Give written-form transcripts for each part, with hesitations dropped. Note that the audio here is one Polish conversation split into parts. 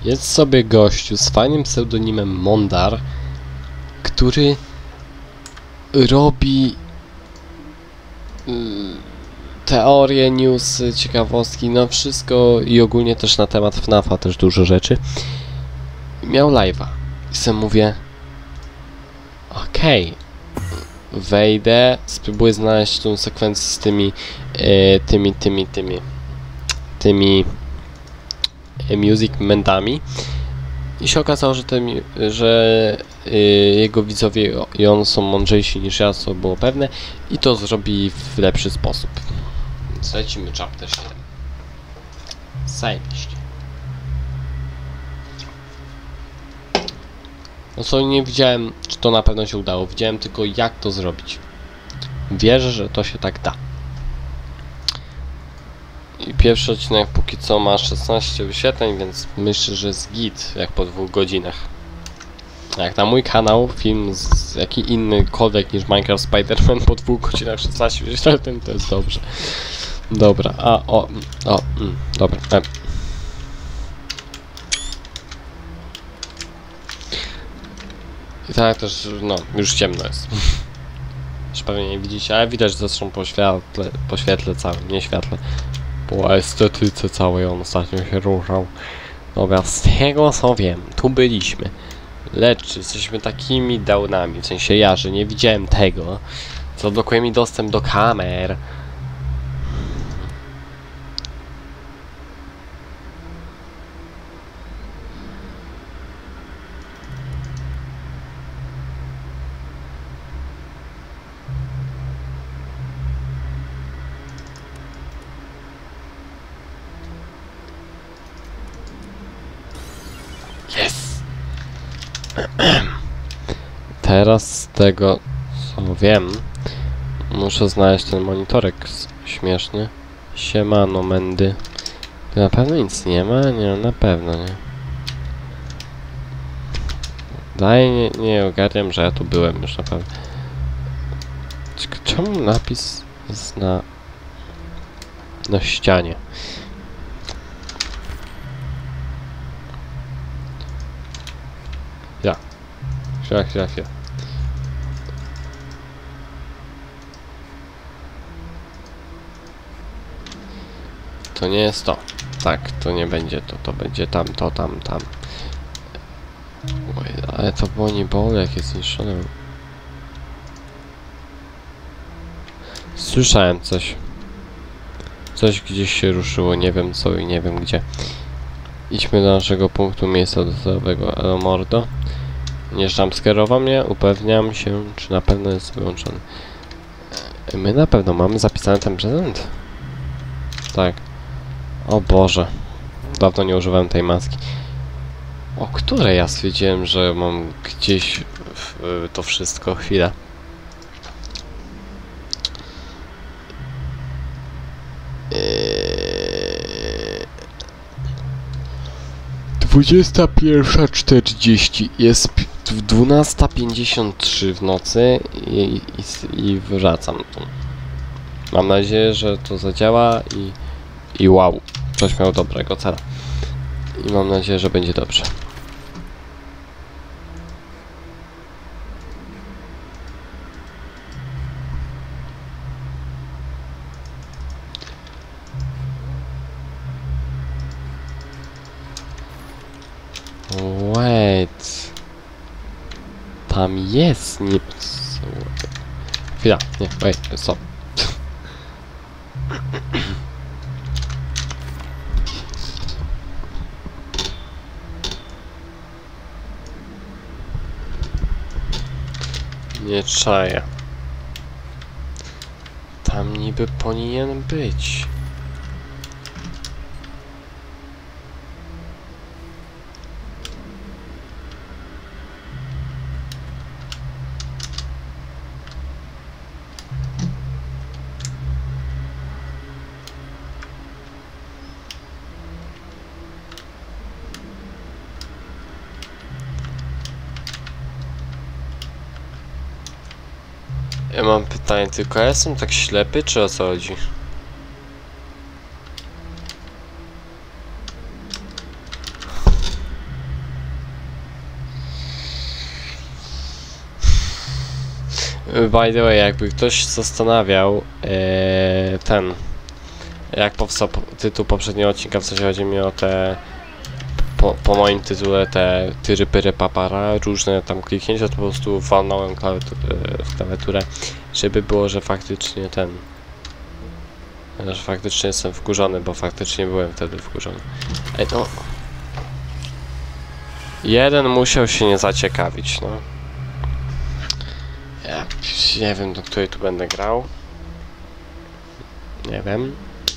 Jest sobie gościu z fajnym pseudonimem Mondar, który robi teorie, newsy, ciekawostki, no wszystko i ogólnie też na temat FNAF-a też dużo rzeczy. Miał live'a i sobie mówię, okej, wejdę, spróbuję znaleźć tą sekwencję z tymi music mentami i się okazało, że jego widzowie i on są mądrzejsi niż ja, co było pewne, i to zrobi w lepszy sposób. Zlecimy chapter 7. Zajebiście. No co, nie widziałem, czy to na pewno się udało, widziałem tylko jak to zrobić. Wierzę, że to się tak da. I pierwszy odcinek póki co ma 16 wyświetleń, więc myślę, że jest git jak po 2 godzinach. Jak na mój kanał film z jaki innykolwiek niż Minecraft Spider-Man po 2 godzinach 16 wyświetleń, to jest dobrze. Dobra, dobra. I tak też, no, już ciemno jest. Już pewnie nie widzicie, ale widać zresztą po świetle całym, nie świetle. Po estetyce całej on ostatnio się ruszał. Dobra, z tego co wiem, tu byliśmy. Lecz jesteśmy takimi downami, w sensie ja, że nie widziałem tego, co blokuje mi dostęp do kamer. Yes! Teraz z tego co wiem, muszę znaleźć ten monitorek śmieszny. Siemano, Mendy. To na pewno nic nie ma? Nie, na pewno nie. Nie ogarniam, że ja tu byłem już na pewno. Czemu napis jest na ścianie? Chwila. To nie jest to. Tak, to nie będzie to. To będzie tam. Oj, ale to było nie boli, jak jest zniszczone. Słyszałem coś. Coś gdzieś się ruszyło, nie wiem co i nie wiem gdzie. Idźmy do naszego punktu miejsca docelowego, Elomordo. Nie jumpscare'ował mnie, upewniam się, czy na pewno jest wyłączony. My na pewno mamy zapisany ten prezent? Tak. O Boże. Dawno nie używałem tej maski. O której ja stwierdziłem, że mam gdzieś to wszystko? Chwila. Dwudziesta 21:40 jest 12:53 w nocy i wracam tu. Mam nadzieję, że to zadziała i wow, coś miał dobrego cela. I mam nadzieję, że będzie dobrze. Wait. Tam jest nie... Chwila, nie, wait, stop. Nie czaję. Tam niby powinien być. Ja mam pytanie, tylko ja jestem tak ślepy, czy o co chodzi? By the way, jakby ktoś zastanawiał, jak powstał tytuł poprzedniego odcinka, w sensie chodzi mi o te, po moim tytule, te tyry pyry papara, różne tam kliknięcia, to po prostu walnąłem w klawiaturę, żeby było, że faktycznie że faktycznie jestem wkurzony, bo faktycznie byłem wtedy wkurzony. Ej, no... Jeden musiał się nie zaciekawić, no. Ja nie wiem, do której tu będę grał. Nie wiem.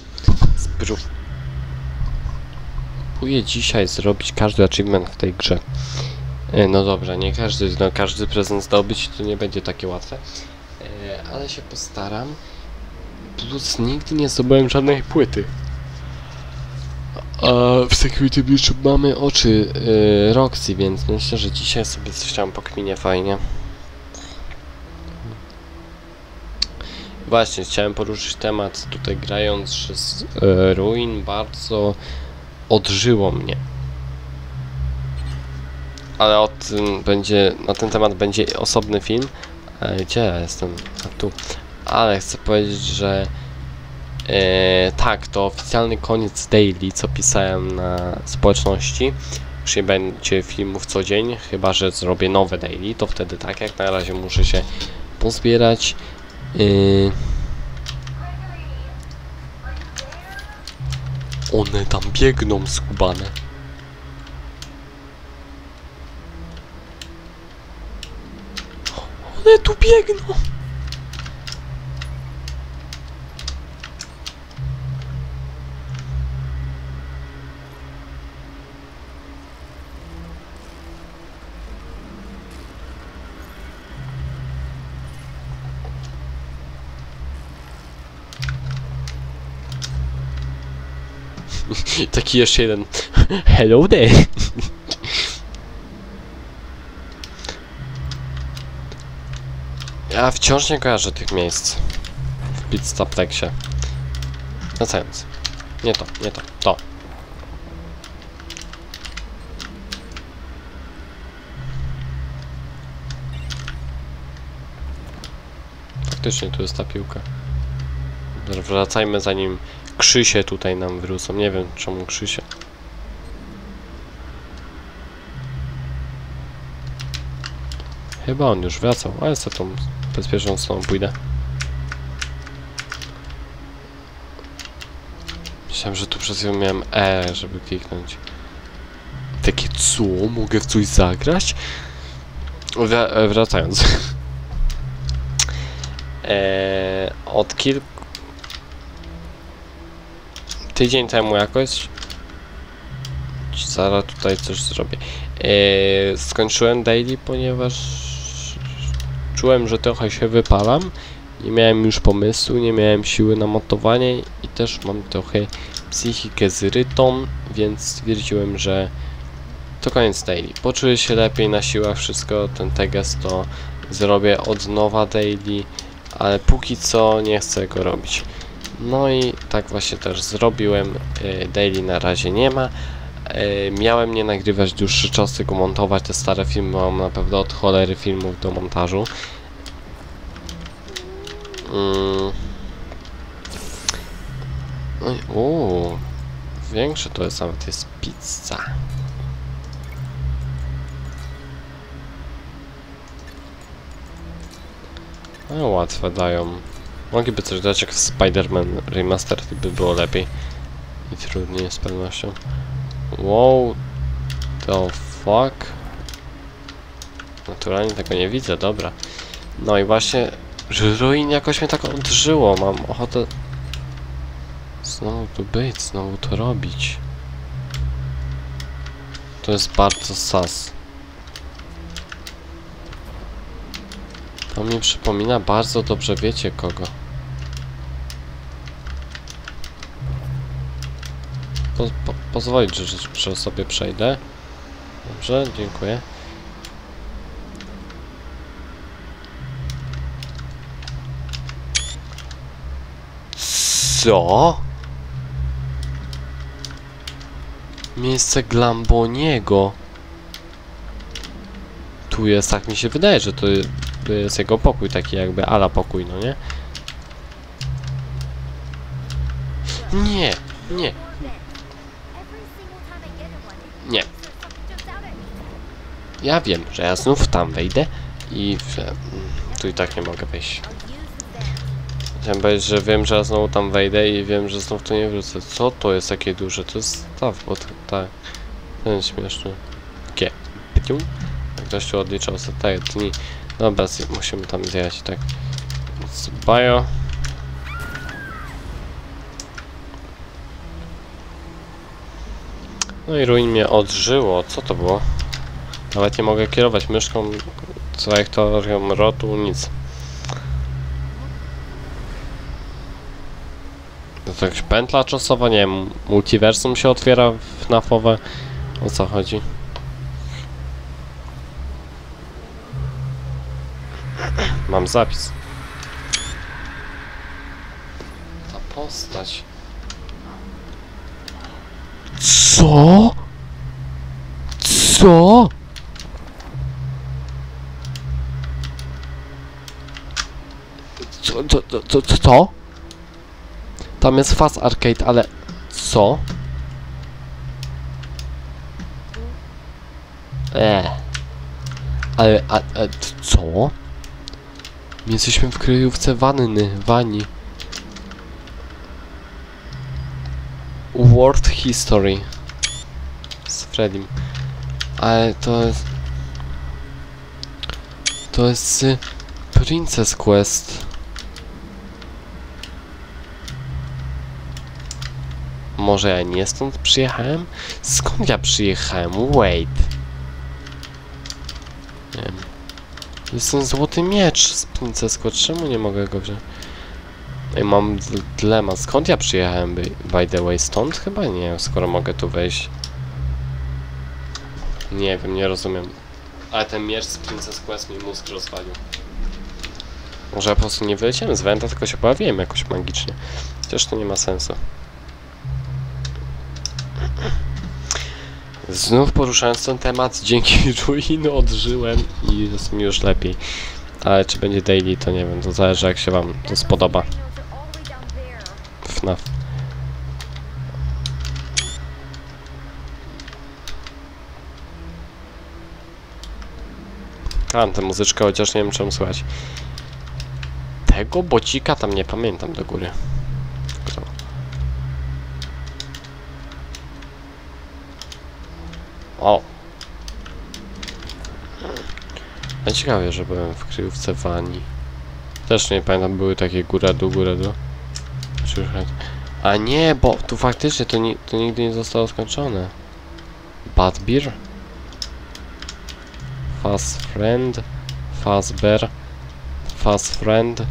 Spróbuję dzisiaj zrobić każdy achievement w tej grze. No dobrze, nie każdy, no każdy prezent zdobyć to nie będzie takie łatwe. Ale się postaram. Plus nigdy nie zdobyłem żadnej płyty. A w Security Breach mamy oczy Roxy, więc myślę, że dzisiaj sobie coś tam pokminie fajnie. Właśnie, chciałem poruszyć temat tutaj grając, że z Ruin bardzo odżyło mnie. Ale o tym będzie, na ten temat będzie osobny film. Gdzie ja jestem? A tu. Ale chcę powiedzieć, że tak, to oficjalny koniec daily, co pisałem na społeczności. Już nie będzie filmów co dzień, chyba że zrobię nowe daily, to wtedy tak. Jak na razie muszę się pozbierać. One tam biegną skubane. One tu biegną. Taki jeszcze jeden. Hello there. Ja wciąż nie kojarzę tych miejsc w Pitstop-teksie. Wracając. Nie to, nie to, to. Faktycznie tu jest ta piłka. Wracajmy zanim Krzysie tutaj nam wrócą. Nie wiem czemu Krzysie. Chyba on już wracał, ale za tą bezpieczną stroną pójdę. Myślałem, że tu przez chwilę miałem żeby kliknąć. Takie co? Mogę w coś zagrać? Wracając. Od tydzień temu jakoś zaraz tutaj coś zrobię. Skończyłem daily, ponieważ czułem, że trochę się wypalam. Nie miałem już pomysłu, nie miałem siły na montowanie i też mam trochę psychikę zrytą, więc stwierdziłem, że to koniec daily. Poczuję się lepiej na siłach, wszystko, ten teges to zrobię od nowa daily, ale póki co nie chcę go robić. No i tak właśnie też zrobiłem. Daily na razie nie ma. Miałem nie nagrywać dłuższy czas, tylko montować te stare filmy. Mam naprawdę od cholery filmów do montażu. No i większe to jest, nawet jest pizza. No łatwe dają. Mogliby coś dać jak w Spider-Man Remastered, by było lepiej. I trudniej z pewnością. Wow, the fuck? Naturalnie tego nie widzę, dobra. No i właśnie, że Ruin jakoś mnie tak odżyło. Mam ochotę znowu tu być, znowu to robić. To jest bardzo sas. To mi przypomina bardzo dobrze, wiecie kogo. Pozwolić, że sobie przejdę. Dobrze, dziękuję. Co? Miejsce Glamboniego. Tu jest, tak mi się wydaje, że to jest jego pokój, taki jakby ala pokój, no nie? Nie, nie, nie. Ja wiem, że ja znów tam wejdę i że tu i tak nie mogę wejść. Chciałem powiedzieć, że wiem, że ja znowu tam wejdę i wiem, że znów tu nie wrócę. Co to jest takie duże? To jest staw, bo tak. Ten śmieszny. Gie. Jak ktoś tu odliczał za te dni. Dobra, musimy tam zjechać, tak. Bio. No i ruin mnie odżyło. Co to było? Nawet nie mogę kierować myszką, trajektorią rotu, nic. To jakaś pętla czasowa, nie wiem, multiversum się otwiera w FNAF-owe. O co chodzi? Mam zapis. Ta postać. Co? Co? Co? Tam jest Fast Arcade, ale... Co? Ale... co? My jesteśmy w kryjówce Wani. World History. Z Freddym. Ale to jest... To jest... Princess Quest. Może ja nie stąd przyjechałem? Skąd ja przyjechałem? Wait. Nie wiem. Jest ten złoty miecz z Princess Quest. Czemu nie mogę go wziąć? Ej, mam dylemat. Skąd ja przyjechałem? By the way, stąd? Chyba nie, skoro mogę tu wejść. Nie wiem, nie rozumiem. Ale ten miecz z Princess Quest mi mózg rozwalił. Może ja po prostu nie wyleciałem z Wenta, tylko się pojawiłem jakoś magicznie. Chociaż to nie ma sensu. Znów poruszając ten temat, dzięki ruiny odżyłem i jest mi już lepiej. Ale czy będzie daily, to nie wiem, to zależy jak się wam to spodoba. FNAF. Kocham tę muzyczkę, chociaż nie wiem czemu słychać. Tego bocika tam nie pamiętam do góry. O! Ja ciekawie, że byłem w kryjówce Wani. Też nie pamiętam, były takie góra-dół. A nie, bo tu faktycznie to nigdy nie zostało skończone. Bad Beer? Fast Friend? Fast Bear? Fast Friend?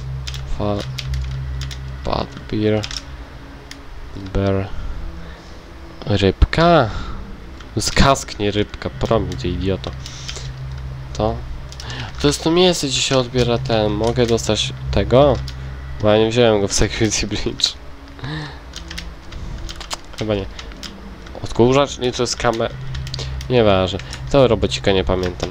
Bad Beer? Bear? Rybka? Skask, nie rybka, promidzie, idioto. To jest to miejsce, gdzie się odbiera ten. Mogę dostać tego? Bo ja nie wziąłem go w Security Bridge. Chyba nie. Odkurzacz? Nie, to jest kamer... Nieważne. Tego robocika nie pamiętam.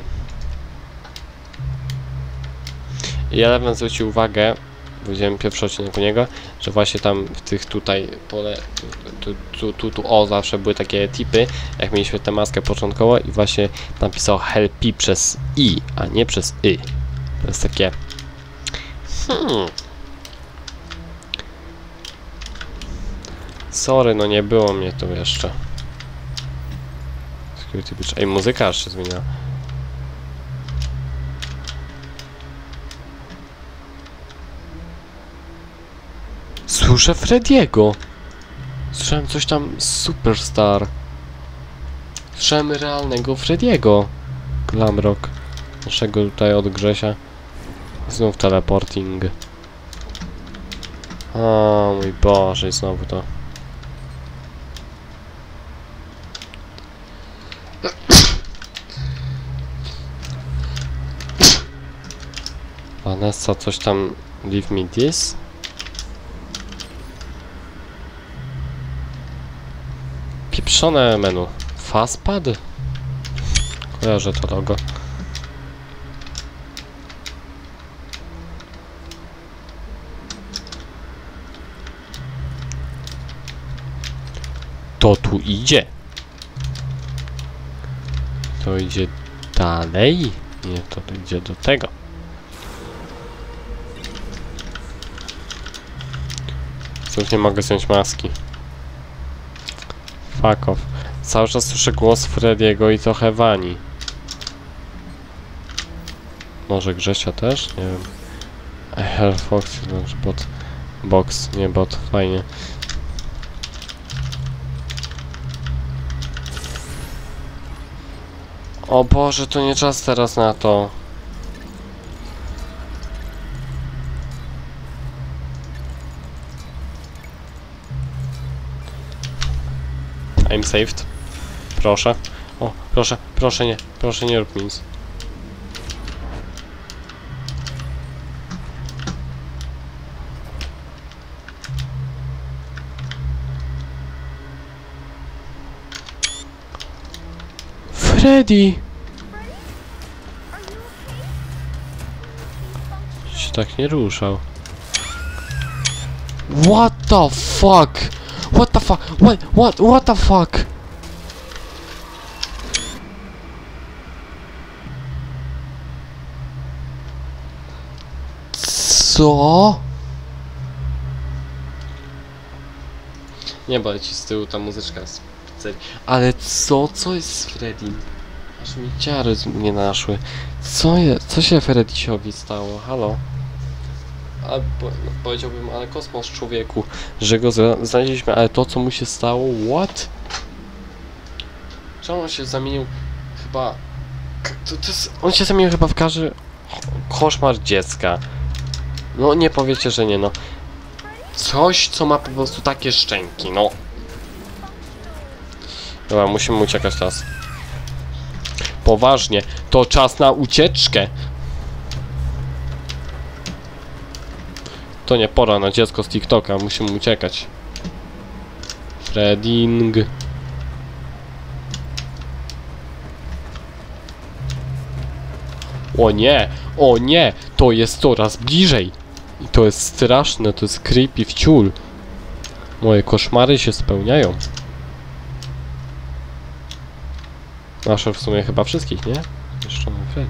I Eleven zwrócił uwagę, widziałem pierwszy odcinek u niego, że właśnie tam w tych tutaj pole, tu zawsze były takie tipy, jak mieliśmy tę maskę początkowo i właśnie napisał help przez i, a nie przez y. To jest takie... Sorry, no nie było mnie tu jeszcze. Security Bridge. Ej, muzyka aż się zmieniła. Słyszę Frediego. Słyszałem coś tam Superstar. Słyszałem realnego Frediego. Glamrock. Naszego tutaj od Grzesia. Znów teleporting. O mój Boże, i znowu to. Vanessa, coś tam... Leave me this? Pieprzone menu. Fastpad? Kojarzę to logo. To tu idzie. To idzie dalej. Nie, to idzie do tego. Znów nie mogę zdjąć maski. Fuck off. Cały czas słyszę głos Frediego i trochę Wani. Może Grzesia też? Nie wiem. Hell Fox, znaczy bot. Box, nie bot, fajnie. O Boże, to nie czas teraz na to. I'm saved. Proszę. O, proszę nie rób nic. Freddy! Się tak nie ruszał. What the fuck? What the fuck? What the fuck? Co? Nie, bo ci z tyłu ta muzyczka jest. Ale co jest z Freddym? Aż mi ciary nie naszły. Co się Freddie'siowi stało? Halo? Powiedziałbym, ale kosmos człowieku, że go znaleźliśmy, ale to co mu się stało? What? Czemu on się zamienił? Chyba... On się zamienił chyba w każdy koszmar dziecka. No nie powiecie, że nie, no. Coś, co ma po prostu takie szczęki, no. Dobra, musimy uciekać teraz. Poważnie, to czas na ucieczkę. To nie pora na dziecko z TikToka, musimy uciekać. Fredding. O nie, to jest coraz bliżej. I to jest straszne, to jest creepy wciul. Moje koszmary się spełniają. Nasze w sumie chyba wszystkich, nie? Jeszcze mam Freddy.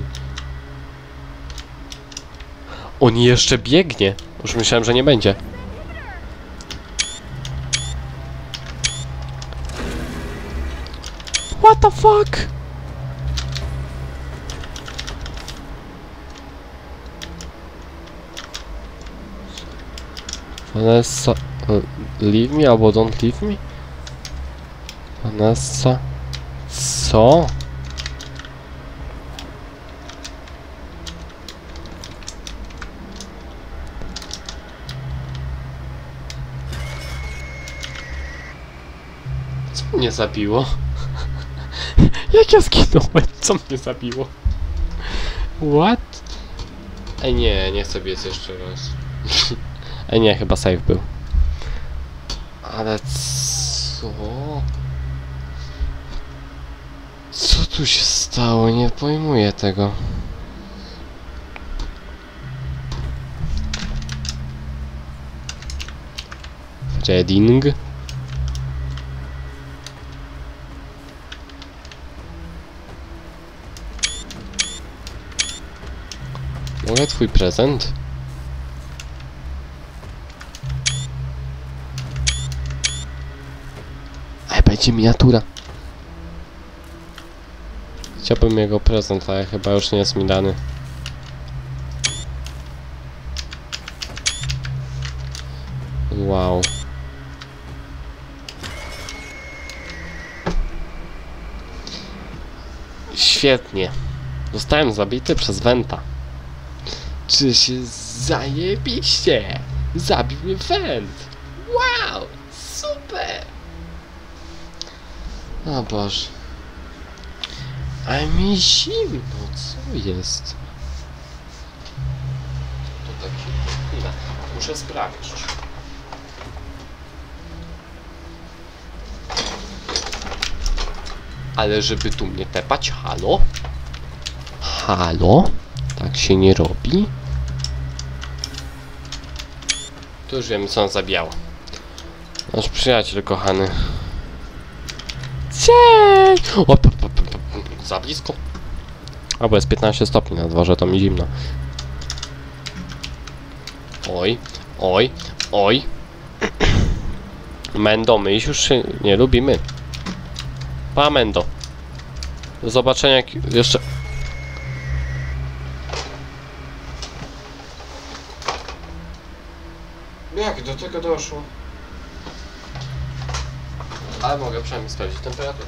On jeszcze biegnie. Już myślałem, że nie będzie. What the fuck? Vanessa... leave me albo don't leave me? Vanessa... Co? Co mnie zabiło? Jak ja zginąłem? Co mnie zabiło? What? Ej nie chcę biec jeszcze raz. Ej nie, chyba save był. Ale co? Co tu się stało? Nie pojmuję tego. Reading. Mogę twój prezent? Ej, będzie miniatura. Chciałbym jego prezent, ale chyba już nie jest mi dany. Wow. Świetnie. Zostałem zabity przez Wenta. Czy się zajebiście? Zabił mnie Went. Wow! Super! O Boże. A mi zimno, co jest? To taki... Chwila, muszę sprawdzić. Ale żeby tu mnie tepać, halo? Halo? Tak się nie robi? To już wiemy, co on zabijał. Nasz przyjaciel kochany. Cześć! O, za blisko. Albo jest 15 stopni na dworze, to mi zimno. Oj, oj, oj. Mendo, my już się nie lubimy. Pa, Mendo. Do zobaczenia jeszcze... Jak do tego doszło? Ale mogę przynajmniej sprawdzić temperaturę.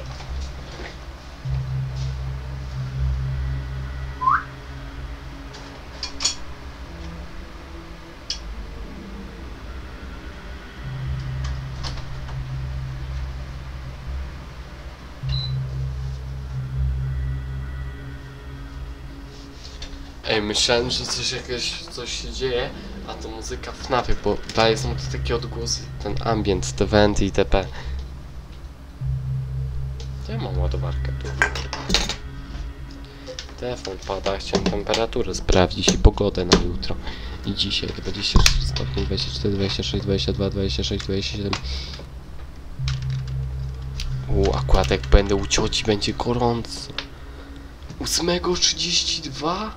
Ej, myślałem, że coś się dzieje, a to muzyka w FNAF-ie, bo dalej są to takie odgłosy, ten ambient, te wenty itp. Ja mam ładowarkę tu. Telefon pada, chciałem temperaturę sprawdzić i pogodę na jutro. I dzisiaj 23 stopnie, 24, 26, 22, 26, 27. Akurat jak będę u cioci, będzie gorąco. 8:32?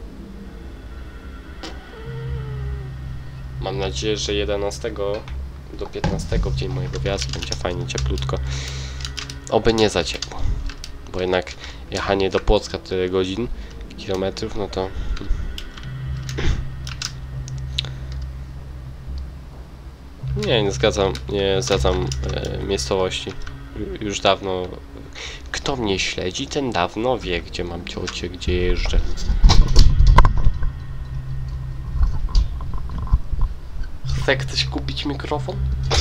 Mam nadzieję, że 11 do 15 w dzień mojego wjazdu będzie fajnie cieplutko. Oby nie za ciepło. Bo jednak jechanie do Płocka tyle godzin, kilometrów, no to... Nie zgadzam miejscowości. Już dawno... Kto mnie śledzi, ten dawno wie, gdzie mam ciocię, gdzie jeżdżę. Chce ktoś kupić mikrofon?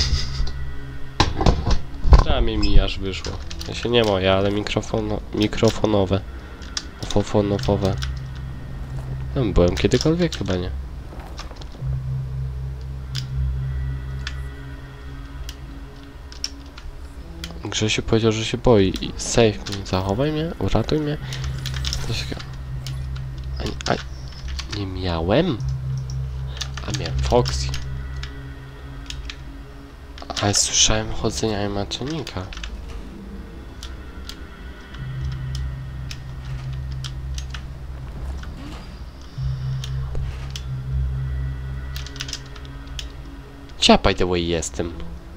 Ramię mi aż wyszło. Ja się nie moje, ale mikrofonowe. Fofonowe. Byłem kiedykolwiek? Chyba nie. Grzesiu powiedział, że się boi. Save mnie, zachowaj mnie, uratuj mnie. Coś... nie miałem? A miałem Foxy. Ale słyszałem chodzenia animatronika. Gdzie by the way jestem?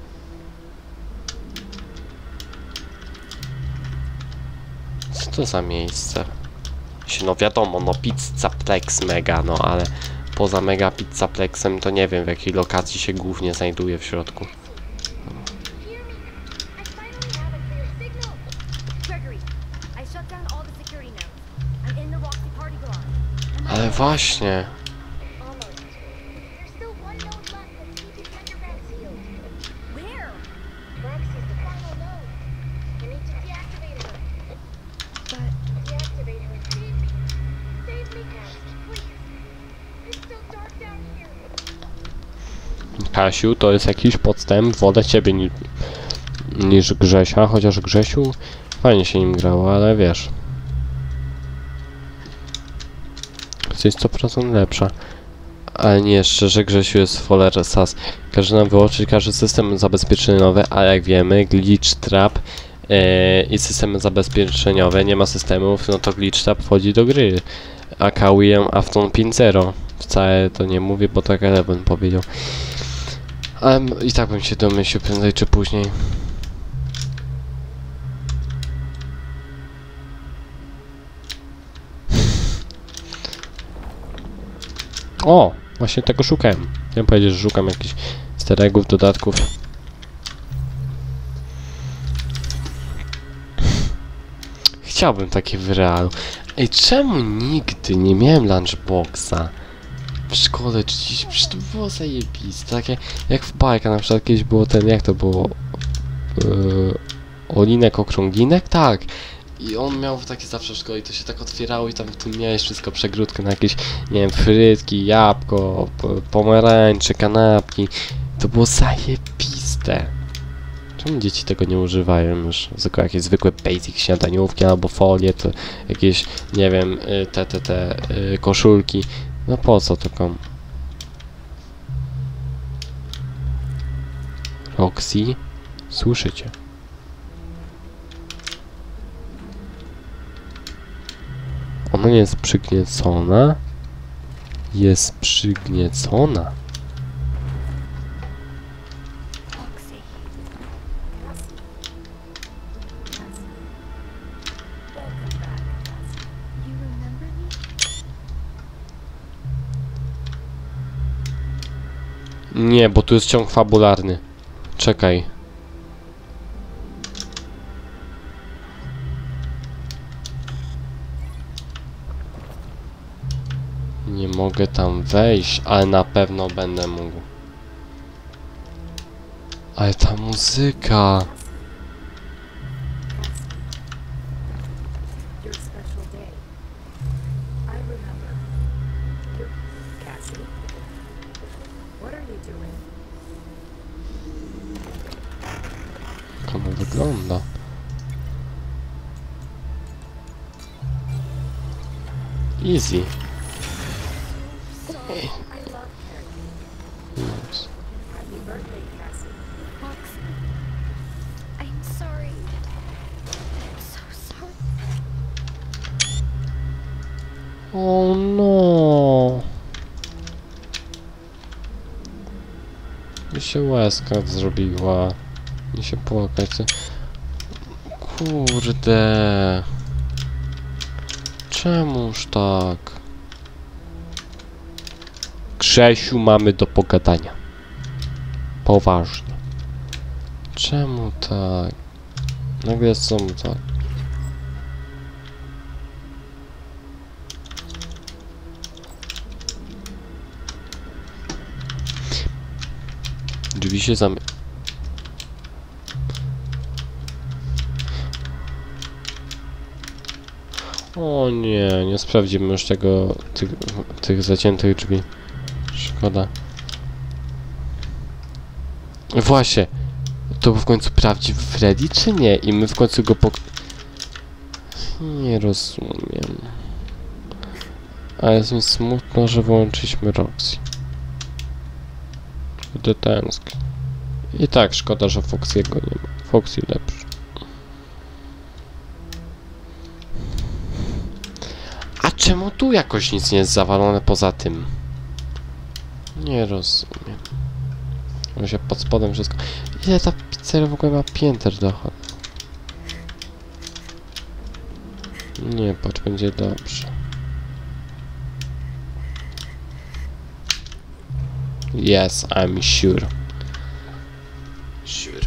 Co to za miejsce? No wiadomo, no Pizzaplex mega, no ale poza mega Pizzaplexem to nie wiem, w jakiej lokacji się głównie znajduje w środku. Ale właśnie. Kasiu, to jest jakiś podstęp, wolę ciebie niż Grzesia, chociaż Grzesiu fajnie się nim grało, ale wiesz. Jesteś 100% lepsza. Ale nie, szczerze, Grzesiu jest foler sas. Każe nam wyłączyć każdy system zabezpieczeniowy, a jak wiemy, glitch trap i systemy zabezpieczeniowe, nie ma systemów, no to glitch trap wchodzi do gry. Aka William Afton 5.0. Wcale to nie mówię, bo tak Eleven powiedział. Ale i tak bym się domyślił prędzej czy później. O! Właśnie tego szukałem. Chciałem powiedzieć, że szukam jakichś easter eggów, dodatków. Chciałbym takie w realu. Ej, czemu nigdy nie miałem lunchboxa w szkole czy gdzieś? Przecież to było zajebiste. Takie jak w bajkach na przykład kiedyś było ten, jak to było? Olinek, okrąglinek? Tak. I on miał takie zawsze w szkole i to się tak otwierało i tam w tym miałeś wszystko przegródkę na jakieś, nie wiem, frytki, jabłko, pomarańcze, kanapki. To było zajebiste. Czemu dzieci tego nie używają już? Tylko jakieś zwykłe basic śniadaniówki albo folie, to jakieś, nie wiem, te koszulki. No po co to komu? Roxy? Słyszycie? broń jest przygniecona. Jest przygniecona. Nie, bo tu jest ciąg fabularny. Czekaj. Nie mogę tam wejść, ale na pewno będę mógł. Ale ta muzyka. Jak ona wygląda? Easy. Yes. I'm sorry. I'm so sorry. O no. Mi się łezka zrobiła. Mi się płakać. Kurde. Czemuż tak? Grzesiu, mamy do pogadania. Poważnie. Czemu tak? Nagle są tak. Drzwi się O nie, nie sprawdzimy już tych zaciętych drzwi. Szkoda. Właśnie. To był w końcu prawdziwy Freddy, czy nie? I my w końcu go Nie rozumiem. Ale jest mi smutno, że wyłączyliśmy Roxy. Będę tęsknił. I tak, szkoda, że Foxy'ego nie ma. Foxy lepszy. A czemu tu jakoś nic nie jest zawalone poza tym? Nie rozumiem. On się pod spodem wszystko... Ile ta pizzeria w ogóle ma pięter dochodzi? Nie, patrz, będzie dobrze. Yes, I'm sure. Sure.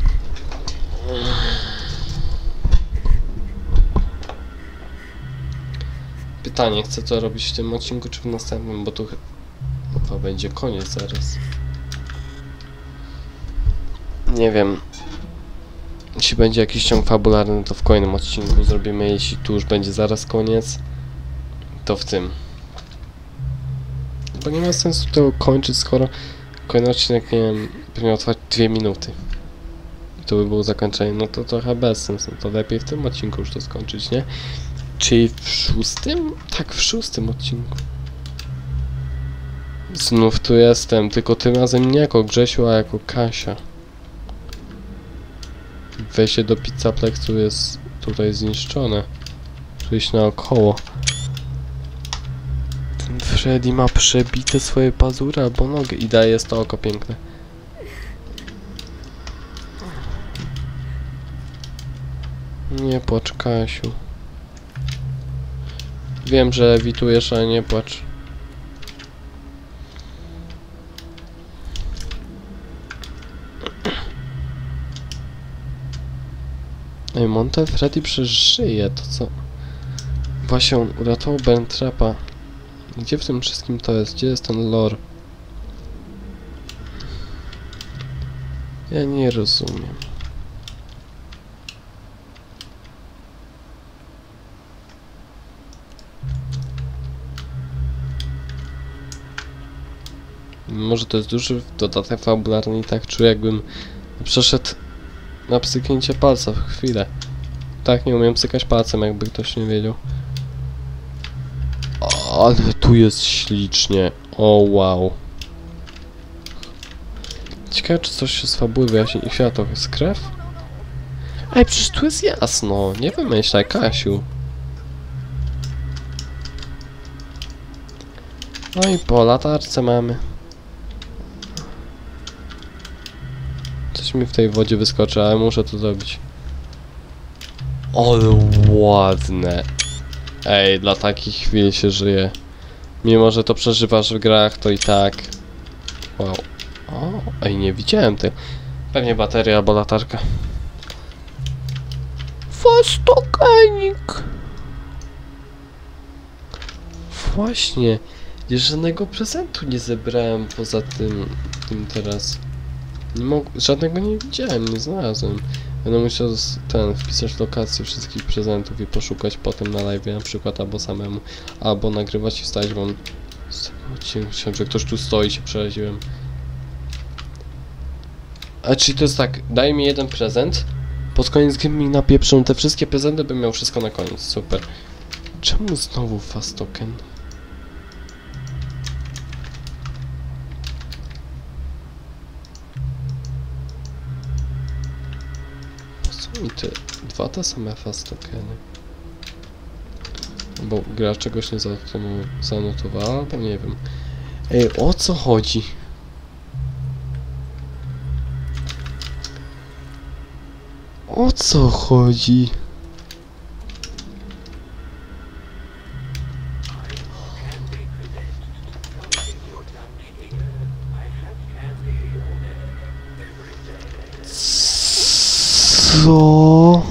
Pytanie, chcę to robić w tym odcinku czy w następnym, bo tu chyba będzie koniec zaraz. Nie wiem. Jeśli będzie jakiś ciąg fabularny, to w kolejnym odcinku zrobimy. Jeśli tu już będzie zaraz koniec, to w tym. Bo nie ma sensu tego kończyć, skoro kolejny odcinek, nie wiem, by miał trwać 2 minuty. I to by było zakończenie. No to trochę bez sensu. To lepiej w tym odcinku już to skończyć, nie? Czyli w 6? Tak, w 6 odcinku. Znów tu jestem, tylko tym razem nie jako Grzesiu, a jako Kasia. Wejście do Pizzaplexu jest tutaj zniszczone. Przejść naokoło. Ten Freddy ma przebite swoje pazury albo nogę i daje jest to oko piękne. Nie płacz, Kasiu. Wiem, że lewitujesz, ale nie płacz. Ej, Monte Freddy przeżyje, to co? Właśnie on uratował Berntrapa. Gdzie w tym wszystkim to jest? Gdzie jest ten lore? Ja nie rozumiem. Może to jest duży dodatek fabularny i tak czuję, jakbym przeszedł na pstryknięcie palca w chwilę. Tak, nie umiem pstrykać palcem, jakby ktoś nie wiedział. Ale tu jest ślicznie. O wow. Ciekawe, czy coś się z fabuły wyjaśni. Ich światło jest krew? Ej, przecież tu jest jasno. Nie wymyślaj, Kasiu. No i po latarce mamy. Coś mi w tej wodzie wyskoczy, ale muszę to zrobić. Ale ładne. Ej, dla takich chwil się żyje. Mimo, że to przeżywasz w grach, to i tak. Wow. O, ej, nie widziałem tego. Pewnie bateria albo latarka. Fastokenik. Właśnie. Jeszcze żadnego prezentu nie zebrałem poza tym teraz. Nie żadnego nie widziałem, nie znalazłem. Będę musiał wpisać lokację wszystkich prezentów i poszukać potem na live na przykład, albo samemu, albo nagrywać i wstać, bo z tego odcinka myślałem, że ktoś tu stoi i się przeraziłem. A czyli to jest tak, daj mi jeden prezent, pod koniec gry mi napieprzą te wszystkie prezenty, bym miał wszystko na koniec, super. Czemu znowu fast token? I te te same fast tokeny. Bo gra czegoś nie zanotowała, bo nie wiem. Ej, o co chodzi? O co chodzi? Co?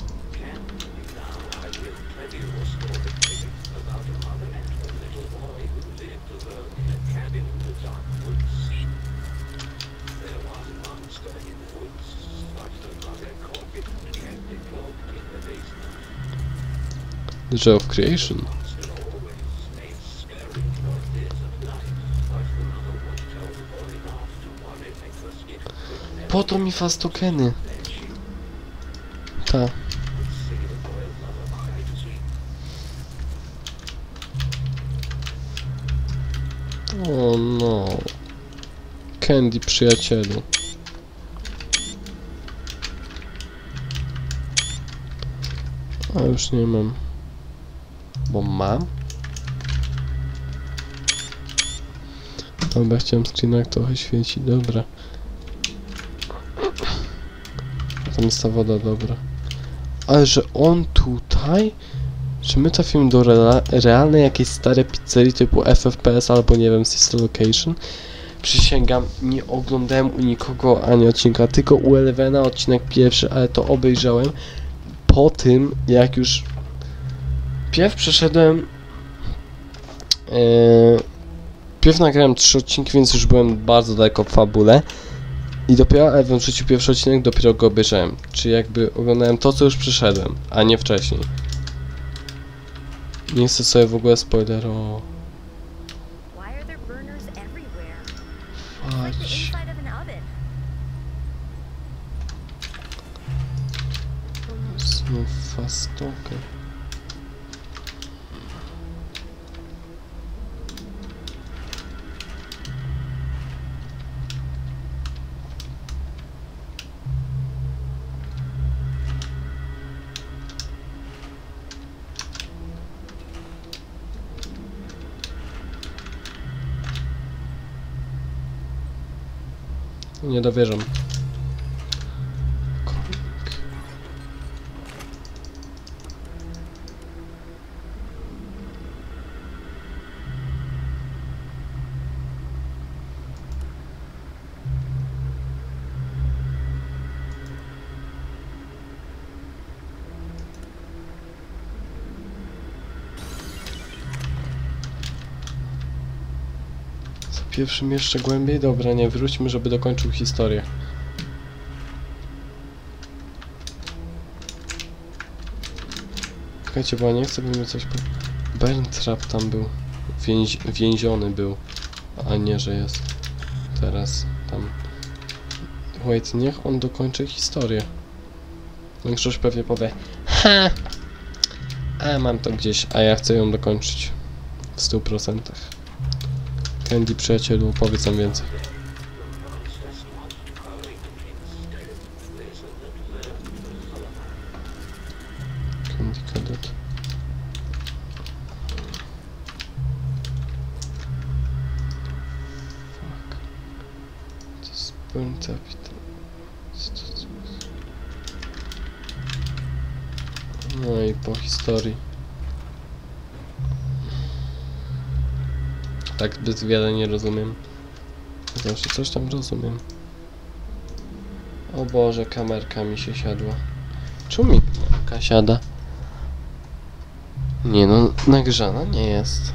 The Joy of Creation. Po to mi fast tokeny. Ta. O no. Candy, przyjacielu. A już nie mam. Bo mam? Dobra, chciałem screena, jak trochę świeci, dobra. Tam jest ta woda, dobra. Ale że on tutaj? Czy my trafimy do realnej jakiejś stare pizzerii typu FFPS albo nie wiem, Sister Location? Przysięgam, nie oglądałem u nikogo ani odcinka, tylko u Elevena odcinek pierwszy, ale to obejrzałem po tym, jak już pierw przeszedłem pierw nagrałem 3 odcinki, więc już byłem bardzo daleko w fabule i dopiero Eleven wrzucił pierwszy odcinek, dopiero go obejrzałem, czyli jakby oglądałem to, co już przeszedłem, a nie wcześniej. Nie chcę sobie w ogóle spoilerować. Fać. Znów fast token. Nie dowierzam. Pierwszym jeszcze głębiej? Dobra, nie, wróćmy, żeby dokończył historię. Czekajcie, bo ja nie chcę, by mi coś... Berntrap tam był. Więziony był. A nie, że jest. Teraz tam... Wait, niech on dokończy historię. Większość pewnie powie: ha! A mam to gdzieś, a ja chcę ją dokończyć. W 100%. Candy, przyjacielu, powiedz nam więcej. Candy Cadet. Burn capital. No i po historii. Tak zbyt wiele nie rozumiem. Zawsze coś tam rozumiem. O Boże, kamerka mi się siadła. Czemu mi kamerka siada? Nie no, nagrzana nie jest.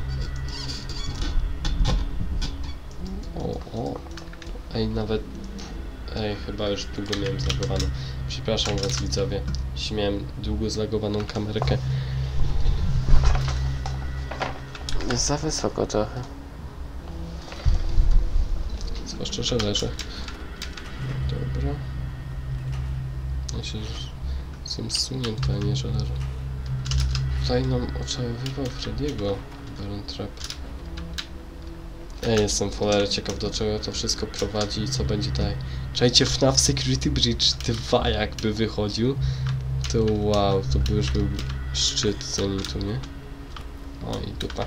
O. Ej, nawet... Ej, chyba już długo miałem zlagowaną. Przepraszam was widzowie. Jeśli miałem długo zlagowaną kamerkę. Jest za wysoko trochę. Zwłaszcza, że leżę. Dobra. Ja się jestem zsunięty, a nie że leżę. Tutaj nam oczarowywał Frediego Baron Trap. Ja jestem w cholerę ciekaw, do czego to wszystko prowadzi i co będzie dalej. Czajcie, FNAF Security Breach 2 jakby wychodził. To wow, to by już był szczyt zenitu, nie? O i dupa.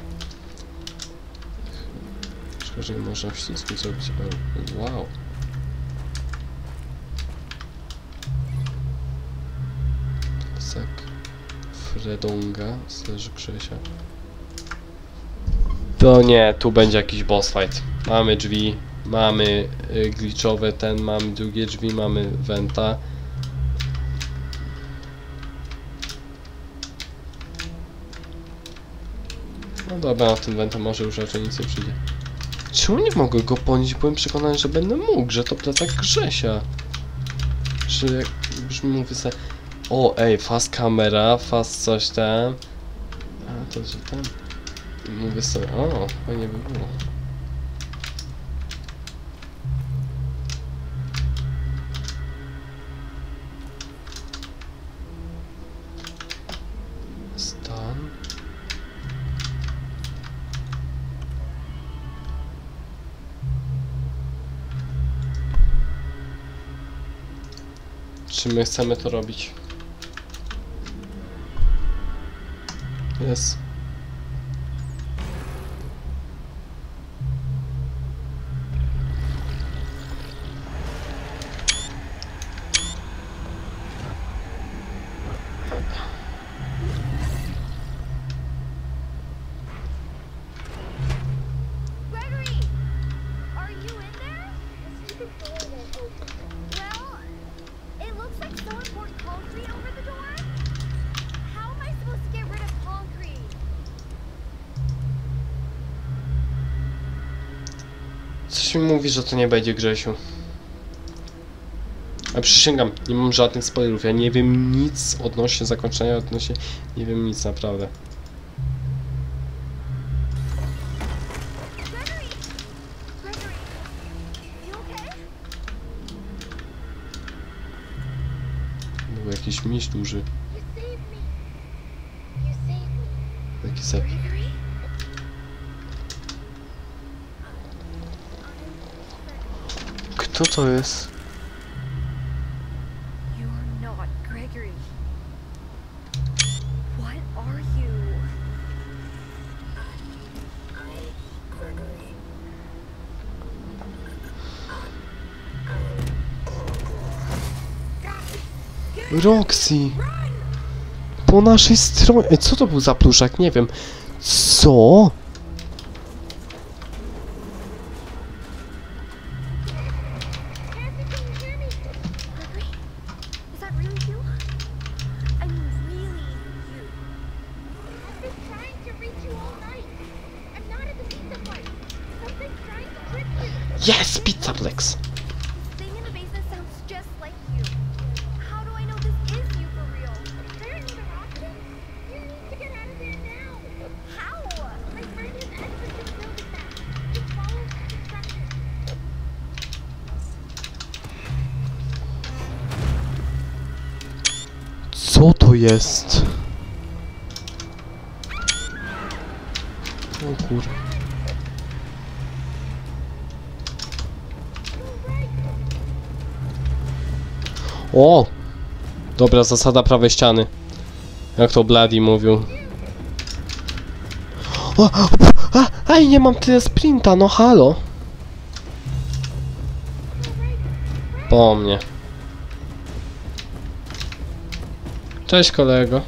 Szkoda, że nie można ścisku zrobić, ale wow. Sak Fredonga / Krzysia. To nie, tu będzie jakiś boss fight. Mamy drzwi, mamy glitchowe mamy drugie drzwi, mamy venta. No dobra, na tym wentem może już raczej nic nie przyjdzie. Czemu nie mogę go ponieść? Byłem przekonany, że będę mógł, że to plecak Grzesia. Że jak brzmi mówię sobie... O, ej, fast kamera, fast coś tam. A, to że tam... Mówię sobie, o, fajnie by było. Stan. Czy my chcemy to robić? Jest. Coś mi mówi, że to nie będzie Grzesiu. A przysięgam, nie mam żadnych spoilerów. Ja nie wiem nic odnośnie zakończenia, odnośnie... Nie wiem nic, naprawdę. Był jakiś miś duży. Taki sep. Kto to jest? You're not Gregory. What are you? Roxy! Po naszej stronie... Ej, co to był za pluszak? Nie wiem. Co? Yes, Pizzaplex! Thing in the basement sounds just like you. How do I know this is you for real? There are no options. You need to get out of there now. How? My friend has access to the building map. Just follow instructions. Co to jest? O kur... O! Dobra, zasada prawej ściany. Jak to Bloody mówił. O! Ej, nie mam tyle sprinta, no halo! Po mnie. Cześć kolego.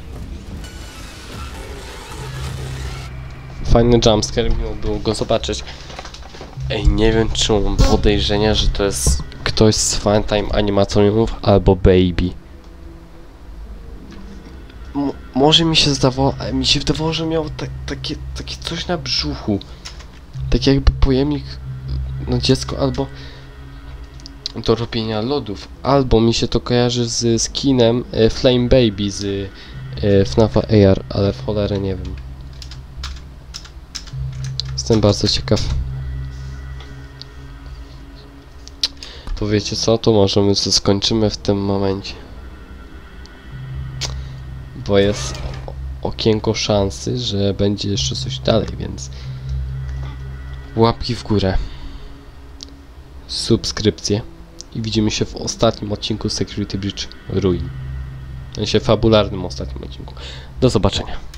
Fajny jumpscare, miło było go zobaczyć. Ej, nie wiem czy mam podejrzenia, że to jest ktoś z Funtime Animatroników albo Baby. Może mi się zdawało, ale mi się wydawało, że miał takie coś na brzuchu. Tak jakby pojemnik na dziecko albo do robienia lodów. Albo mi się to kojarzy z skinem Flame Baby z FNAFa AR, ale w cholerę nie wiem. Jestem bardzo ciekaw. To wiecie co? To może my skończymy w tym momencie. Bo jest okienko szansy, że będzie jeszcze coś dalej, więc łapki w górę, subskrypcje i widzimy się w ostatnim odcinku Security Breach Ruin. W sensie fabularnym ostatnim odcinku. Do zobaczenia.